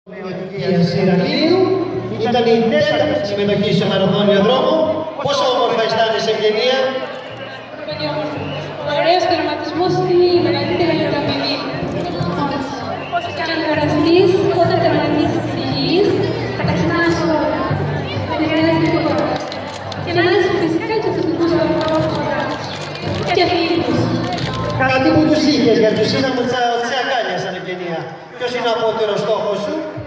Σιραλίου, ήταν η τέταρτη συμμετοχή στο μαραθώνιο δρόμο. Πόσο όμορφα αισθάνεσαι, Ευγενία? Πολύ όμορφα. Ο ωραίος τερματισμός είναι η μεγαλύτερη αγαπημή. Και αν χαραστείς, όταν τερματίσεις της γης, θα ξεχνάς όλα. Δεν χρειάζεται τίποτα. Και να είσαι φυσικά και τους δικούς σου ανθρώπους και φίλους. Κάτι που τους είχες για τους σύναμους της Ακάλιας, σαν Ευγενία. Ποιος είναι ο απότερος στόχος σου?